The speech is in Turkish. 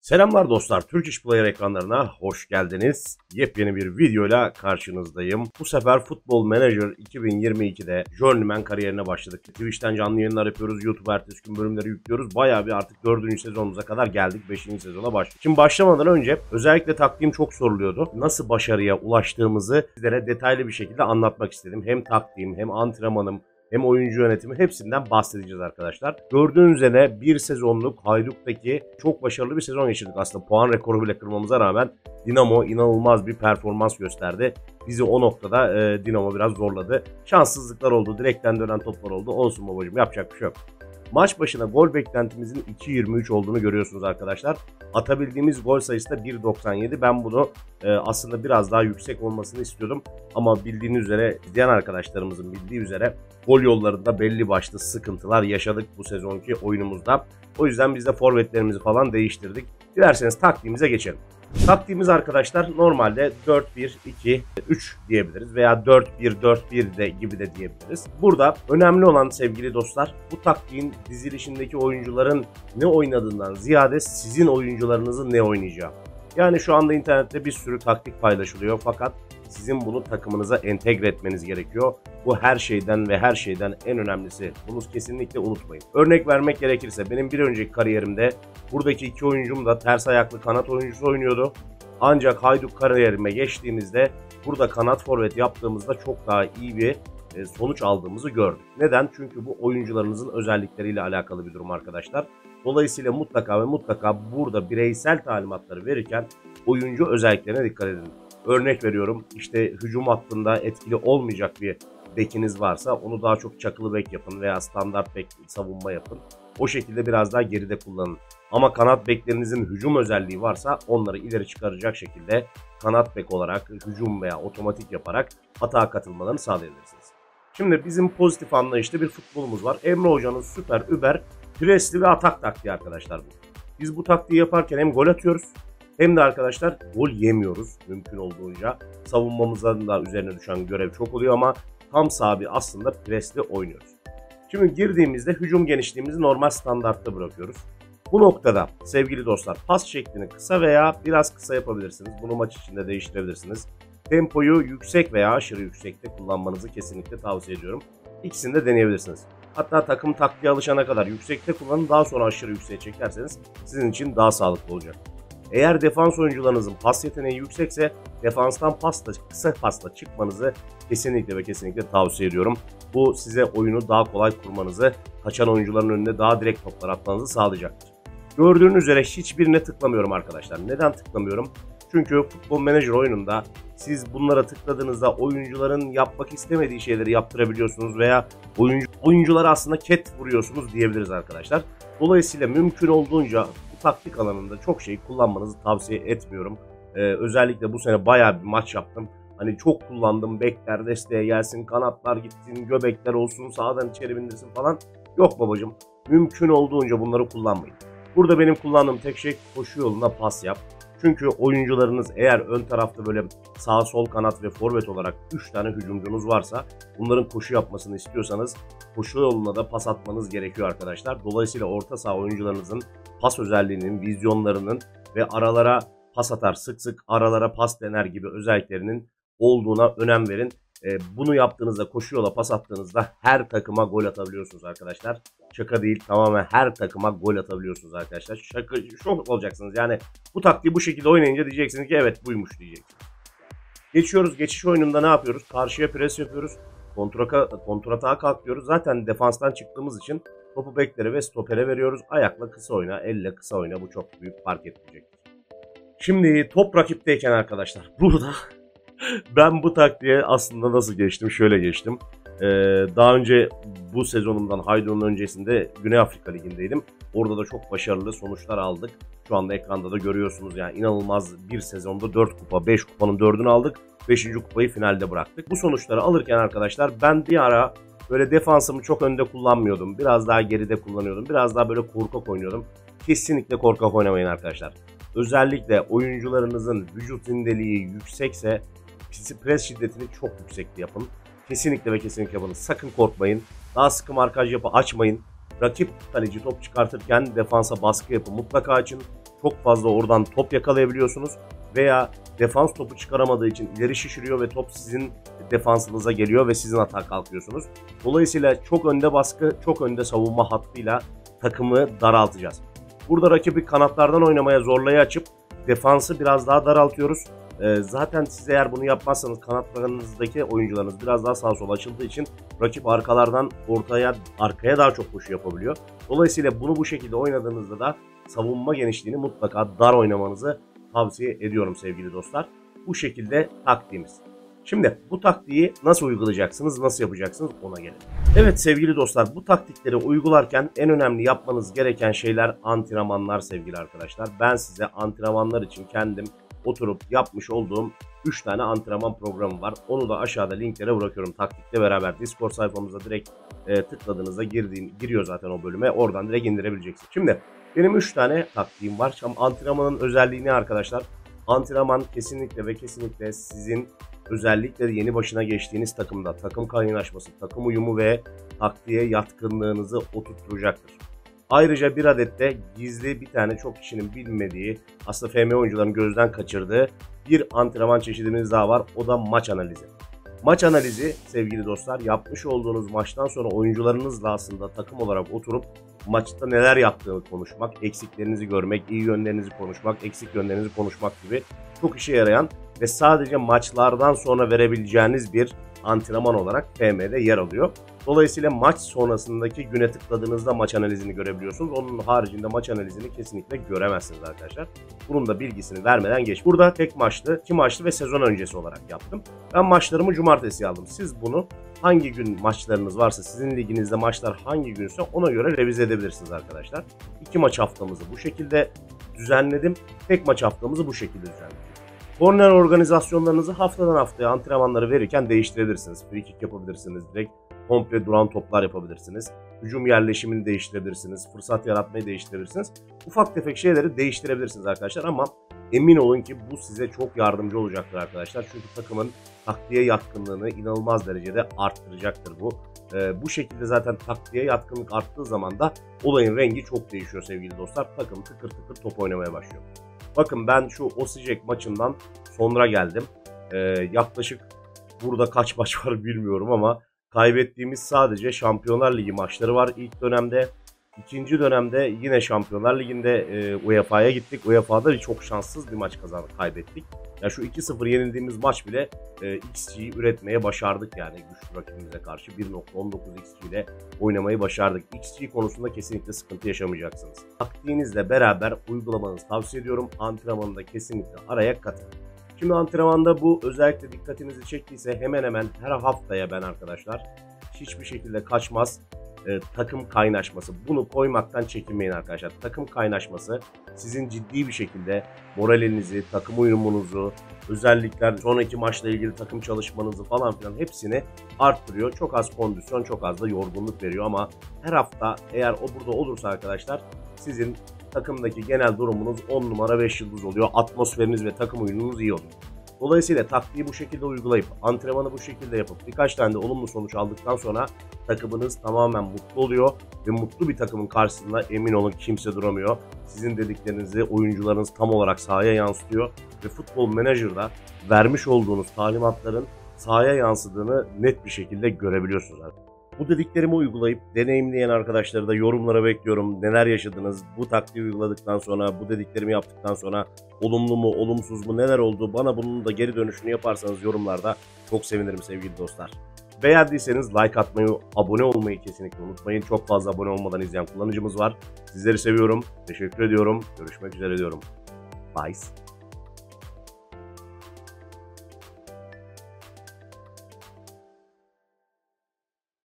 Selamlar dostlar, Türk İş Player ekranlarına hoş geldiniz. Yepyeni bir videoyla karşınızdayım. Bu sefer Football Manager 2022'de Journeyman kariyerine başladık. Twitch'ten canlı yayınlar yapıyoruz, YouTube ertesi gün bölümleri yüklüyoruz. Bayağı bir artık 4. sezonumuza kadar geldik, 5. sezona başladık. Şimdi başlamadan önce özellikle taktiğim çok soruluyordu. Nasıl başarıya ulaştığımızı sizlere detaylı bir şekilde anlatmak istedim. Hem taktiğim hem antrenmanım hem oyuncu yönetimi hepsinden bahsedeceğiz arkadaşlar. Gördüğünüz üzere bir sezonluk Hajduk'taki çok başarılı bir sezon geçirdik aslında. Puan rekoru bile kırmamıza rağmen Dinamo inanılmaz bir performans gösterdi. Bizi o noktada Dinamo biraz zorladı. Şanssızlıklar oldu, direkten dönen toplar oldu. Olsun babacığım, yapacak bir şey yok. Maç başına gol beklentimizin 2.23 olduğunu görüyorsunuz arkadaşlar. Atabildiğimiz gol sayısı da 1.97. Ben bunu aslında biraz daha yüksek olmasını istiyordum. Ama bildiğiniz üzere, izleyen arkadaşlarımızın bildiği üzere gol yollarında belli başlı sıkıntılar yaşadık bu sezonki oyunumuzda. O yüzden biz de forvetlerimizi falan değiştirdik. Dilerseniz taktiğimize geçelim. Taktiğimiz arkadaşlar normalde 4-1-2-3 diyebiliriz veya 4-1-4-1 de gibi de diyebiliriz. Burada önemli olan sevgili dostlar, bu taktiğin dizilişindeki oyuncuların ne oynadığından ziyade sizin oyuncularınızın ne oynayacağı. Yani şu anda internette bir sürü taktik paylaşılıyor fakat sizin bunu takımınıza entegre etmeniz gerekiyor. Bu her şeyden ve her şeyden en önemlisi. Bunu kesinlikle unutmayın. Örnek vermek gerekirse benim bir önceki kariyerimde buradaki iki oyuncum da ters ayaklı kanat oyuncusu oynuyordu. Ancak Hajduk kariyerime geçtiğimizde burada kanat forvet yaptığımızda çok daha iyi bir sonuç aldığımızı gördük. Neden? Çünkü bu oyuncularınızın özellikleriyle alakalı bir durum arkadaşlar. Dolayısıyla mutlaka ve mutlaka burada bireysel talimatları verirken oyuncu özelliklerine dikkat edin. Örnek veriyorum, işte hücum hattında etkili olmayacak bir bekiniz varsa onu daha çok çakılı bek yapın veya standart bek savunma yapın. O şekilde biraz daha geride kullanın. Ama kanat beklerinizin hücum özelliği varsa onları ileri çıkaracak şekilde kanat bek olarak hücum veya otomatik yaparak atağa katılmalarını sağlayabilirsiniz. Şimdi bizim pozitif anlayışlı bir futbolumuz var. Emre Hoca'nın süper über presli ve atak taktiği arkadaşlar bu. Biz bu taktiği yaparken hem gol atıyoruz hem de arkadaşlar gol yemiyoruz mümkün olduğunca. Savunmamızdan da üzerine düşen görev çok oluyor ama tam sahibi aslında presli oynuyoruz. Şimdi girdiğimizde hücum genişliğimizi normal standartta bırakıyoruz. Bu noktada sevgili dostlar pas şeklini kısa veya biraz kısa yapabilirsiniz. Bunu maç içinde değiştirebilirsiniz. Tempoyu yüksek veya aşırı yüksekte kullanmanızı kesinlikle tavsiye ediyorum. İkisini de deneyebilirsiniz. Hatta takım taktiğe alışana kadar yüksekte kullanın, daha sonra aşırı yükseğe çekerseniz sizin için daha sağlıklı olacak. Eğer defans oyuncularınızın pas yeteneği yüksekse defanstan kısa pasla çıkmanızı kesinlikle ve kesinlikle tavsiye ediyorum. Bu size oyunu daha kolay kurmanızı, kaçan oyuncuların önünde daha direkt toplar atmanızı sağlayacaktır. Gördüğünüz üzere hiçbirine tıklamıyorum arkadaşlar. Neden tıklamıyorum? Çünkü Football Manager oyununda siz bunlara tıkladığınızda oyuncuların yapmak istemediği şeyleri yaptırabiliyorsunuz veya oyunculara aslında ket vuruyorsunuz diyebiliriz arkadaşlar. Dolayısıyla mümkün olduğunca taktik alanında çok şey kullanmanızı tavsiye etmiyorum. Özellikle bu sene bayağı bir maç yaptım. Hani çok kullandım. Bekler desteğe gelsin, kanatlar gitsin, göbekler olsun, sağdan içeri bindirsin falan. Yok babacığım. Mümkün olduğunca bunları kullanmayın. Burada benim kullandığım tek şey koşu yolunda pas yap. Çünkü oyuncularınız eğer ön tarafta böyle sağ sol kanat ve forvet olarak 3 tane hücumcunuz varsa bunların koşu yapmasını istiyorsanız koşu yoluna da pas atmanız gerekiyor arkadaşlar. Dolayısıyla orta saha oyuncularınızın pas özelliğinin, vizyonlarının ve aralara pas atar, sık sık aralara pas dener gibi özelliklerinin olduğuna önem verin. Bunu yaptığınızda, koşu yola pas attığınızda her takıma gol atabiliyorsunuz arkadaşlar. Şaka değil, tamamen her takıma gol atabiliyorsunuz arkadaşlar. Şok olacaksınız. Yani bu taktiği bu şekilde oynayınca diyeceksiniz ki evet buymuş diyeceksiniz. Geçiyoruz. Geçiş oyununda ne yapıyoruz? Karşıya pres yapıyoruz. Kontratağa kalkıyoruz. Zaten defanstan çıktığımız için topu beklere ve stopere veriyoruz. Ayakla kısa oyna, elle kısa oyna. Bu çok büyük fark etmeyecektir. Şimdi top rakipteyken arkadaşlar burada ben bu taktiğe aslında nasıl geçtim? Şöyle geçtim. Daha önce bu sezonumdan Hajduk'un öncesinde Güney Afrika Ligi'ndeydim. Orada da çok başarılı sonuçlar aldık. Şu anda ekranda da görüyorsunuz yani inanılmaz bir sezonda 4 kupa, 5 kupanın 4'ünü aldık. 5. kupayı finalde bıraktık. Bu sonuçları alırken arkadaşlar ben bir ara böyle defansımı çok önde kullanmıyordum. Biraz daha geride kullanıyordum. Biraz daha böyle korkak oynuyordum. Kesinlikle korkak oynamayın arkadaşlar. Özellikle oyuncularınızın vücut indeliği yüksekse pres şiddetini çok yüksekte yapın. Kesinlikle ve kesinlikle yapın. Sakın korkmayın. Daha sıkı markaj açmayın. Rakip kaleci top çıkartırken defansa baskı yapın. Mutlaka açın. çok fazla oradan top yakalayabiliyorsunuz veya defans topu çıkaramadığı için ileri şişiriyor ve top sizin defansınıza geliyor ve sizin atağa kalkıyorsunuz. Dolayısıyla çok önde baskı, çok önde savunma hattıyla takımı daraltacağız. Burada rakibi kanatlardan oynamaya zorlayı açıp defansı biraz daha daraltıyoruz. Zaten siz eğer bunu yapmazsanız kanatlarınızdaki oyuncularınız biraz daha sağa sola açıldığı için rakip arkalardan arkaya daha çok koşu yapabiliyor. Dolayısıyla bunu bu şekilde oynadığınızda da savunma genişliğini mutlaka dar oynamanızı tavsiye ediyorum sevgili dostlar. Bu şekilde taktiğimiz. Şimdi bu taktiği nasıl uygulayacaksınız, nasıl yapacaksınız ona gelelim. Evet sevgili dostlar, bu taktikleri uygularken en önemli yapmanız gereken şeyler antrenmanlar sevgili arkadaşlar. Ben size antrenmanlar için kendim oturup yapmış olduğum 3 tane antrenman programı var. Onu da aşağıda linklere bırakıyorum taktikle beraber. Discord sayfamıza direkt tıkladığınızda giriyor zaten o bölüme. Oradan direkt indirebileceksiniz. Şimdi benim 3 tane taktiğim var. Ama antrenmanın özelliği ne arkadaşlar? Antrenman kesinlikle ve kesinlikle sizin özellikle yeni başına geçtiğiniz takımda takım kaynaşması, takım uyumu ve taktiğe yatkınlığınızı oturtacaktır. Ayrıca bir adet de gizli bir tane çok kişinin bilmediği, aslında FM oyuncuların gözden kaçırdığı bir antrenman çeşidimiz daha var. O da maç analizi. Maç analizi sevgili dostlar, yapmış olduğunuz maçtan sonra oyuncularınızla aslında takım olarak oturup maçta neler yaptığını konuşmak, eksiklerinizi görmek, iyi yönlerinizi konuşmak, eksik yönlerinizi konuşmak gibi çok işe yarayan ve sadece maçlardan sonra verebileceğiniz bir antrenman olarak FM'de yer alıyor. Dolayısıyla maç sonrasındaki güne tıkladığınızda maç analizini görebiliyorsunuz. Onun haricinde maç analizini kesinlikle göremezsiniz arkadaşlar. Bunun da bilgisini vermeden geç. Burada tek maçlı, 2 maçlı ve sezon öncesi olarak yaptım. Ben maçlarımı cumartesi aldım. Siz bunu hangi gün maçlarınız varsa, sizin liginizde maçlar hangi günse ona göre revize edebilirsiniz arkadaşlar. 2 maç haftamızı bu şekilde düzenledim. Tek maç haftamızı bu şekilde düzenledim. Korner organizasyonlarınızı haftadan haftaya antrenmanları verirken değiştirebilirsiniz. Free kick yapabilirsiniz. Direkt komple duran toplar yapabilirsiniz. Hücum yerleşimini değiştirebilirsiniz. Fırsat yaratmayı değiştirebilirsiniz. Ufak tefek şeyleri değiştirebilirsiniz arkadaşlar ama emin olun ki bu size çok yardımcı olacaktır arkadaşlar. Çünkü takımın taktiğe yatkınlığını inanılmaz derecede arttıracaktır bu. Bu şekilde zaten taktiğe yatkınlık arttığı zaman da olayın rengi çok değişiyor sevgili dostlar. Takım tıkır tıkır top oynamaya başlıyor. Bakın ben şu Osijek maçından sonra geldim. Yaklaşık burada kaç maç var bilmiyorum ama kaybettiğimiz sadece Şampiyonlar Ligi maçları var ilk dönemde. İkinci dönemde yine Şampiyonlar Ligi'nde UEFA'ya gittik. UEFA'da çok şanssız bir maç kaybettik. Ya şu 2-0 yenildiğimiz maç bile XG'yi üretmeye başardık yani güçlü rakibimize karşı 1.19 XG ile oynamayı başardık. XG konusunda kesinlikle sıkıntı yaşamayacaksınız. Taktiğinizle beraber uygulamanızı tavsiye ediyorum. Antrenmanında kesinlikle araya katın. Şimdi antrenmanda bu özellikle dikkatinizi çektiyse hemen hemen her haftaya ben arkadaşlar hiçbir şekilde kaçmaz takım kaynaşması. Bunu koymaktan çekinmeyin arkadaşlar. Takım kaynaşması sizin ciddi bir şekilde moralinizi, takım uyumunuzu, özellikler sonraki maçla ilgili takım çalışmanızı falan filan hepsini arttırıyor. Çok az kondisyon, çok az da yorgunluk veriyor ama her hafta eğer o burada olursa arkadaşlar sizin takımdaki genel durumunuz 10 numara 5 yıldız oluyor. Atmosferiniz ve takım uyumunuz iyi oluyor. Dolayısıyla taktiği bu şekilde uygulayıp, antrenmanı bu şekilde yapıp birkaç tane de olumlu sonuç aldıktan sonra takımınız tamamen mutlu oluyor ve mutlu bir takımın karşısında emin olun kimse duramıyor. Sizin dediklerinizi oyuncularınız tam olarak sahaya yansıtıyor ve Futbol Manager'da vermiş olduğunuz talimatların sahaya yansıdığını net bir şekilde görebiliyorsunuz. Bu dediklerimi uygulayıp deneyimleyen arkadaşları da yorumlara bekliyorum. Neler yaşadınız? Bu taktiği uyguladıktan sonra, bu dediklerimi yaptıktan sonra olumlu mu, olumsuz mu, neler oldu? Bana bunun da geri dönüşünü yaparsanız yorumlarda çok sevinirim sevgili dostlar. Beğendiyseniz like atmayı, abone olmayı kesinlikle unutmayın. Çok fazla abone olmadan izleyen kullanıcımız var. Sizleri seviyorum. Teşekkür ediyorum. Görüşmek üzere diyorum. Bye.